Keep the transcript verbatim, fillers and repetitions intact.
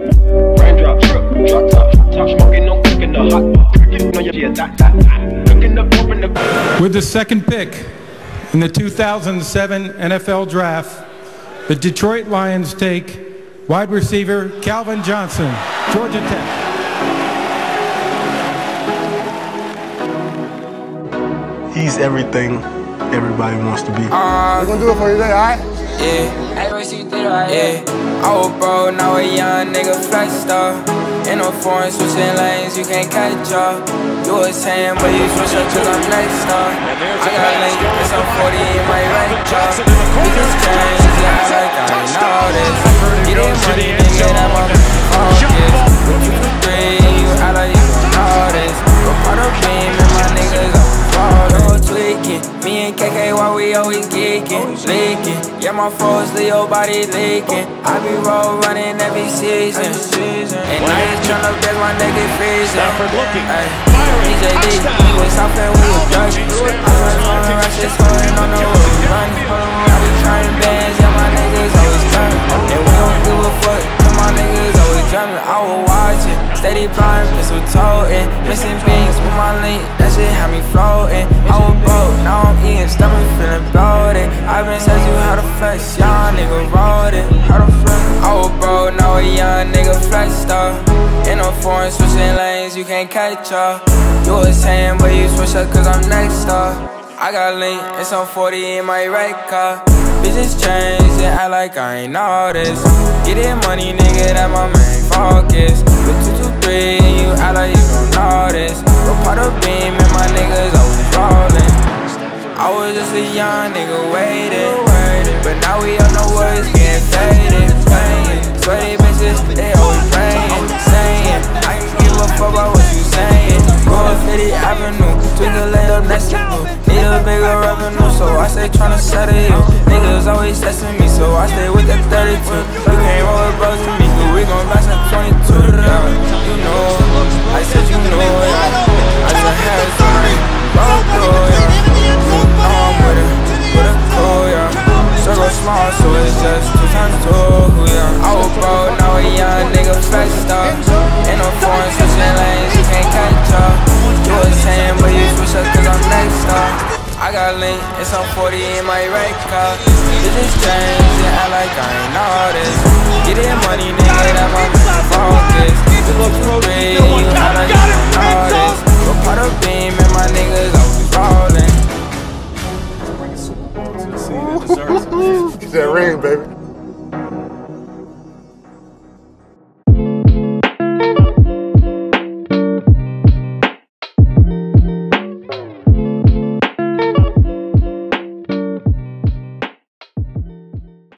Raindrop, drip, drop top, top smoking, no cooking the hot. No, yeah, that, that, that. Cooking the pump in the. With the second pick in the two thousand seven N F L Draft, the Detroit Lions take wide receiver Calvin Johnson, Georgia Tech. He's everything everybody wants to be. Uh, We're gonna do it for you today, alright? Yeah, yeah. I was broke, now a young nigga flexed up. In no foreign switching lanes, you can't catch up. You was saying, but you switch up cause I'm next up. I got link, it's on forty in my right job. We just changed, yeah, I like I know this. You didn't money, nigga, that my focus. With two to three, you act like you know this. Go part of beam and my niggas on photo tweaking. Me and K K, why we always geeking, leaking. Yeah, my foes, Leo body leaking. I be roll running every season. And I just tryna get my nigga freezing. Ay, D J D, we was out and we was judging. I was on the rush, just holding on the road, running. I be trying bands, yeah, my niggas always turning. And we don't give a fuck, cause my niggas always drumming. I was watching, steady blind, pistol toting. Missing beans with my link, that shit had me floating. I was broke, now I'm eating, stomach feeling bloated. I been said you how to flex, young nigga wrote it. How to flex? I was broke, now a young nigga flexed up. In no foreign switching lanes, you can't catch up. You was saying, but you switch up cause I'm next up. I got link, it's on forty in my right car. Bitches change and act like I ain't know this. Get it money, nigga, that my main focus. With two two three and you act like you don't know this. Go part of beam and my niggas always rolling. I was just a young nigga waiting, but now we all know what's getting faded. Sweaty bitches, they always praying, saying I can give a fuck about what you saying. Go to fifty Avenue, twinkle lay up next to you. Need a bigger revenue, so I stay tryna settle you. Niggas always testing me, so I stay with that thirty-two. You can't roll with bros with me, cause we gon' blast at twenty-two. Yeah, you know, I said you know it. I just had somebody roll through, yeah. You know I'm with it, with a cool, yeah. Circle small, so it's just two times two, yeah. I was broke, now a young nigga flexed up. In no foreign switching lanes, you can't catch up. You was saying, but you switch up cause I'm next up. I got link, it's on forty in my right car. Bitches change and act like I ain't know this. Get it money,